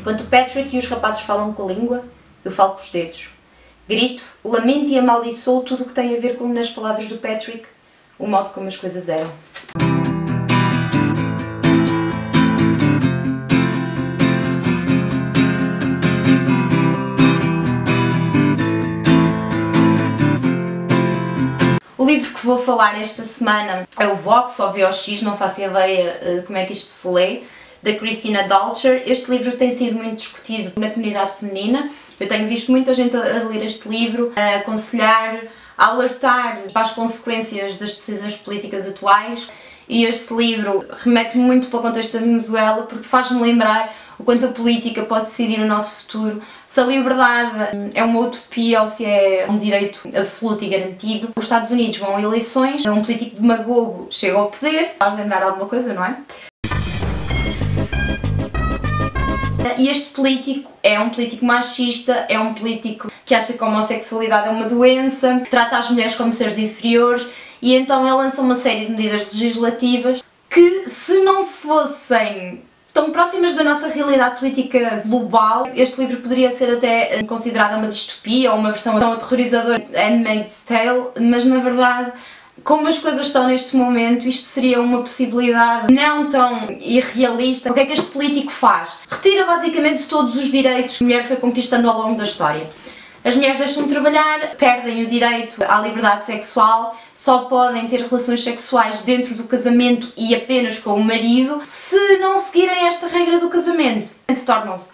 Enquanto o Patrick e os rapazes falam com a língua, eu falo com os dedos. Grito, lamento e amaldiçoo tudo o que tem a ver com, nas palavras do Patrick, o modo como as coisas eram. O livro que vou falar esta semana é o Vox ou VOX, não faço ideia de como é que isto se lê, da Christina Dalcher. Este livro tem sido muito discutido na comunidade feminina. Eu tenho visto muita gente a ler este livro, a aconselhar, a alertar para as consequências das decisões políticas atuais. E este livro remete-me muito para o contexto da Venezuela, porque faz-me lembrar o quanto a política pode decidir o nosso futuro, se a liberdade é uma utopia ou se é um direito absoluto e garantido. Os Estados Unidos vão a eleições, um político demagogo chega ao poder, faz lembrar alguma coisa, não é? E este político é um político machista, é um político que acha que a homossexualidade é uma doença, que trata as mulheres como seres inferiores, e então ele lança uma série de medidas legislativas que, se não fossem tão próximas da nossa realidade política global, este livro poderia ser até considerado uma distopia ou uma versão tão aterrorizadora de Handmaid's Tale, mas na verdade, como as coisas estão neste momento, isto seria uma possibilidade não tão irrealista. O que é que este político faz? Retira basicamente todos os direitos que a mulher foi conquistando ao longo da história. As mulheres deixam de trabalhar, perdem o direito à liberdade sexual, só podem ter relações sexuais dentro do casamento e apenas com o marido. Se não seguirem esta regra do casamento, tornam-se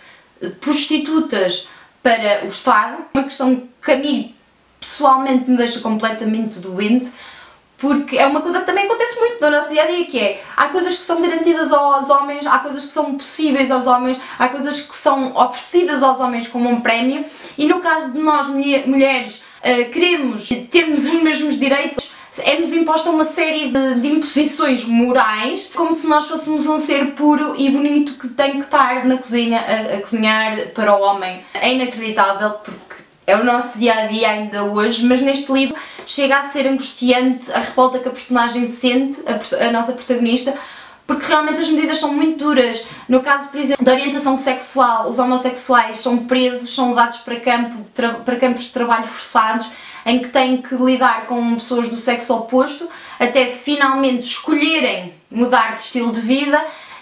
prostitutas para o Estado, uma questão que a mim pessoalmente me deixa completamente doente, porque é uma coisa que também acontece muito no nosso dia-a-dia, que é, há coisas que são garantidas aos homens, há coisas que são possíveis aos homens, há coisas que são oferecidas aos homens como um prémio, e no caso de nós, mulheres, querermos termos os mesmos direitos, é-nos imposta uma série de imposições morais, como se nós fôssemos um ser puro e bonito que tem que estar na cozinha a cozinhar para o homem. É inacreditável, porque é o nosso dia-a-dia ainda hoje, mas neste livro chega a ser angustiante a revolta que a personagem sente, a nossa protagonista, porque realmente as medidas são muito duras. No caso, por exemplo, da orientação sexual, os homossexuais são presos, são levados para campos de trabalho forçados, em que têm que lidar com pessoas do sexo oposto, até se finalmente escolherem mudar de estilo de vida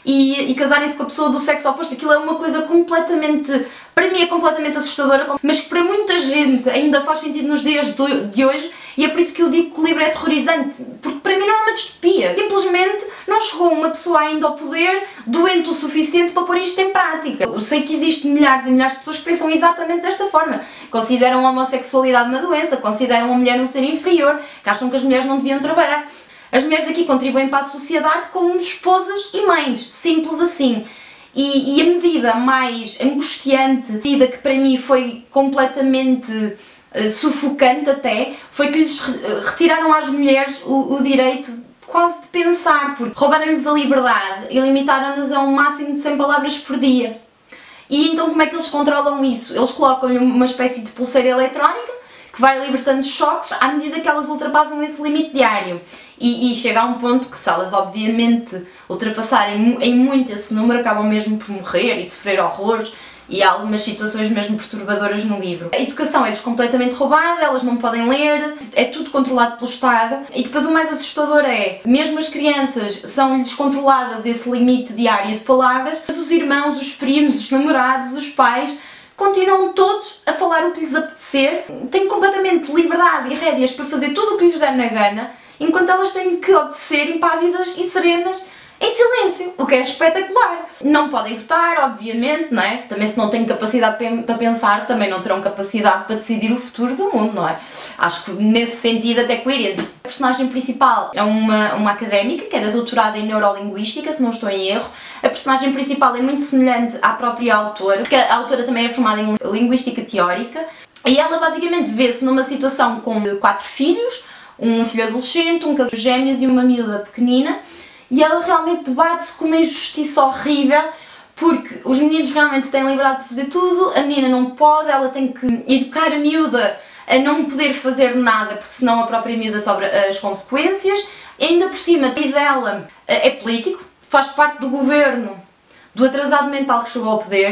e casarem-se com a pessoa do sexo oposto. Aquilo é uma coisa completamente, para mim é completamente assustadora, mas que para muita gente ainda faz sentido nos dias de hoje, e é por isso que eu digo que o livro é aterrorizante, porque para mim não é uma distopia. Simplesmente não chegou uma pessoa ainda ao poder doente o suficiente para pôr isto em prática. Eu sei que existem milhares e milhares de pessoas que pensam exatamente desta forma. Consideram a homossexualidade uma doença, consideram a mulher um ser inferior, que acham que as mulheres não deviam trabalhar. As mulheres aqui contribuem para a sociedade como esposas e mães, simples assim. E a medida mais angustiante, a medida que para mim foi completamente sufocante até, foi que lhes retiraram às mulheres o direito quase de pensar, porque roubaram-lhes a liberdade e limitaram-nos a um máximo de 100 palavras por dia. E então como é que eles controlam isso? Eles colocam-lhe uma espécie de pulseira eletrónica que vai libertando choques à medida que elas ultrapassam esse limite diário. E chega a um ponto que, se elas obviamente ultrapassarem em muito esse número, acabam mesmo por morrer e sofrer horrores, e há algumas situações mesmo perturbadoras no livro. A educação é-lhes completamente roubada, elas não podem ler, é tudo controlado pelo Estado. E depois o mais assustador é, mesmo as crianças são-lhes controladas esse limite diário de palavras, mas os irmãos, os primos, os namorados, os pais, continuam todos a falar o que lhes apetecer, têm completamente liberdade e rédeas para fazer tudo o que lhes der na gana, enquanto elas têm que obedecer impávidas e serenas em silêncio, o que é espetacular. Não podem votar, obviamente, não é? Também, se não têm capacidade para pensar, também não terão capacidade para decidir o futuro do mundo, não é? Acho que nesse sentido até coerente. A personagem principal é uma académica que era doutorada em neurolinguística, se não estou em erro. A personagem principal é muito semelhante à própria autora, porque a autora também é formada em linguística teórica, e ela basicamente vê-se numa situação com 4 filhos, um filho adolescente, um casal de gêmeos e uma miúda pequenina, e ela realmente debate-se com uma injustiça horrível, porque os meninos realmente têm liberdade de fazer tudo, a menina não pode, ela tem que educar a miúda a não poder fazer nada, porque senão a própria miúda sofre as consequências. E ainda por cima, o pai dela é político, faz parte do governo do atrasado mental que chegou ao poder,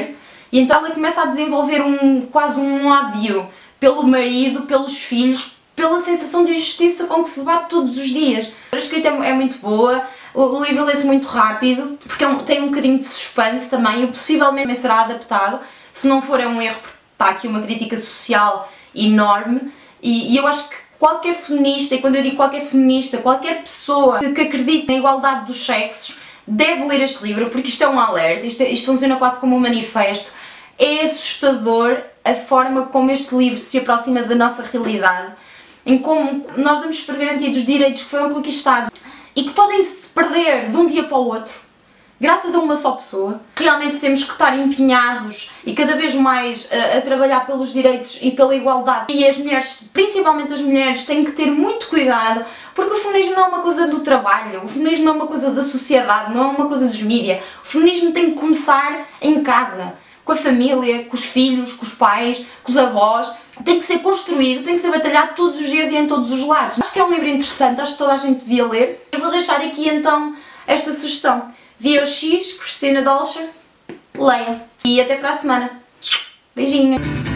E então ela começa a desenvolver quase um ódio pelo marido, pelos filhos, pela sensação de injustiça com que se debate todos os dias. A escrita é muito boa, o livro lê-se muito rápido, porque tem um bocadinho de suspense também, e possivelmente será adaptado. Se não for, é um erro, porque está aqui uma crítica social enorme, e eu acho que qualquer feminista, e quando eu digo qualquer feminista, qualquer pessoa que acredite na igualdade dos sexos, deve ler este livro, porque isto é um alerta, isto funciona quase como um manifesto. É assustador a forma como este livro se aproxima da nossa realidade, em como nós damos por garantidos direitos que foram conquistados e que podem se perder de um dia para o outro, graças a uma só pessoa. Realmente temos que estar empenhados e cada vez mais a trabalhar pelos direitos e pela igualdade. E as mulheres, principalmente as mulheres, têm que ter muito cuidado, porque o feminismo não é uma coisa do trabalho, o feminismo não é uma coisa da sociedade, não é uma coisa dos mídias. O feminismo tem que começar em casa, com a família, com os filhos, com os pais, com os avós. Tem que ser construído, tem que ser batalhado todos os dias e em todos os lados. Acho que é um livro interessante, acho que toda a gente devia ler. Eu vou deixar aqui então esta sugestão. VOX, Christina Dolce, leiam. E até para a semana. Beijinho!